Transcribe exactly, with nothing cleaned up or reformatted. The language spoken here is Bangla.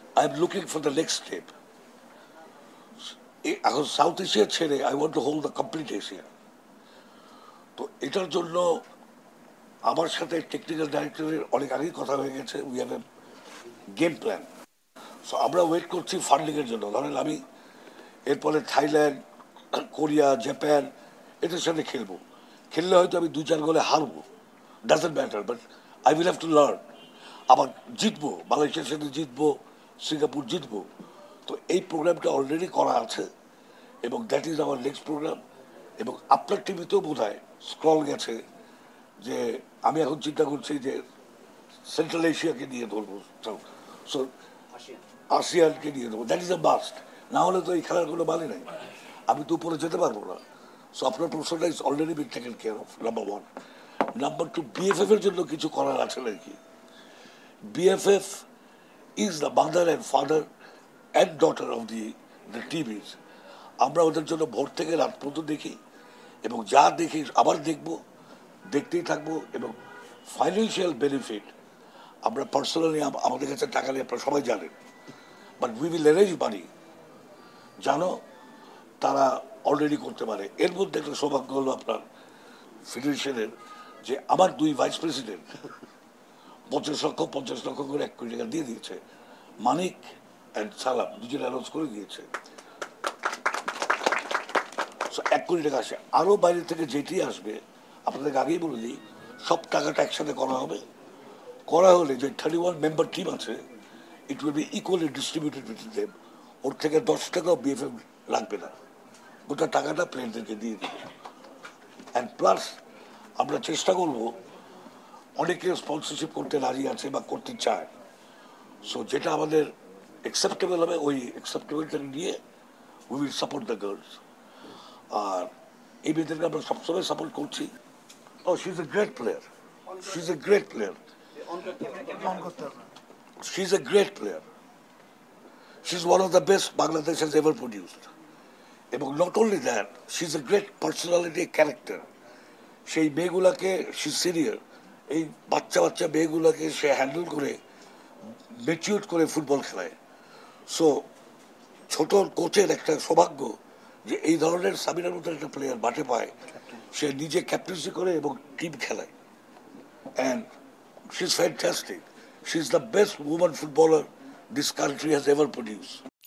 I am looking for the next step. এখন সাউথ এশিয়া ছেড়ে I want to hold the complete Asia. তো এটার জন্য আমার সাথে টেকনিক্যাল ডাইরেক্টরের অনেক আগেই কথা হয়ে গেছে। We have a game plan. So আমরা ওয়েট করছি ফান্ডিংয়ের জন্য। ধরেন আমি এরপরে থাইল্যান্ড, কোরিয়া, জাপান এদের সাথে খেলবো। খেললে হয়তো আমি দু চার গোলে হারবো, doesn't matter, but I will have to learn. আবার জিতবো, মালয়েশিয়ার সাথে জিতবো, সিঙ্গাপুর জিতবো। তো এই প্রোগ্রামটা অলরেডি করা আছে এবং that is our next program. এবং আপনার টিভিতেও বোধ হয় স্ক্রল গেছে যে আমি এখন চিন্তা করছি যে সেন্ট্রাল এশিয়াকে নিয়ে ধরবো, সো আসিয়ানকে নিয়ে দেবো। That is a must. না হলে তো এই খেলার কোনো মানে নেই, আমি তো উপরে যেতে পারবো না। সো আপনার প্রশ্নটা is already been taken care of, number one. Number two, BFF এর জন্য কিছু করার আছে নাকি? BFF is the mother and father and daughter of the the TVs. আমরা ওদের জন্য ভোর থেকে রাত পর্যন্ত দেখি এবং যা দেখি আবার দেখবো, দেখতেই থাকবো। এবং ফাইন্যান্সিয়াল বেনিফিট আমরা পার্সোনালি আমাদের কাছে টাকা নিয়ে আপনারা সবাই জানেন, but we will arrange money জানো তারা অলরেডি করতে পারে। এর মধ্যে একটা সৌভাগ্য হলো আপনার ফেডারেশনের যে আমার দুই ভাইস প্রেসিডেন্ট পঞ্চাশ লক্ষ পঞ্চাশ লক্ষ করে এক কোটি টাকা দিয়ে দিয়েছে। মানিক অ্যান্ড সালাম দুজনে অ্যানাউন্স করে দিয়েছে, এক কোটি টাকা আসে। আরও বাইরে থেকে যেটি আসবে আপনাদেরকে আগেই বলে দিই, সব টাকাটা একসাথে করা হবে। করা হলে যে থার্টি ওয়ান মেম্বার টিম আছে, it will be equally distributed between them. ওর থেকে দশ টাকাও বিএফএফ লাগবে না, গোটা টাকাটা প্লেয়ারদেরকে দিয়ে দিবে। অ্যান্ড প্লাস আমরা চেষ্টা করব, অনেকে স্পন্সরশিপ করতে রাজি আছে বা করতে চায়। সো যেটা আমাদের অ্যাকসেপ্টেবল হবে ওই অ্যাকসেপ্টেবলটা নিয়ে we will support the girls. আর এই মেয়েদেরকে আমরা সবসময় সাপোর্ট করছি। ও she is a great player, she is a great player, she is a great player, she is one of the best Bangladesh has ever produced. এবং not only that, she is a great personality, character. সেই মেয়েগুলাকে শি সিনিয়র, এই বাচ্চা বাচ্চা মেয়েগুলাকে সে হ্যান্ডেল করে ম্যাচিউর করে ফুটবল খেলায়। সো ছোট কোচের একটা সৌভাগ্য যে এই ধরনের সাবিনার মতো একটা প্লেয়ার মাঠে পায়, সে নিজে ক্যাপ্টেন্সি করে এবং টিম খেলায়। And she is fantastic, she is the best women footballer this country has ever produce.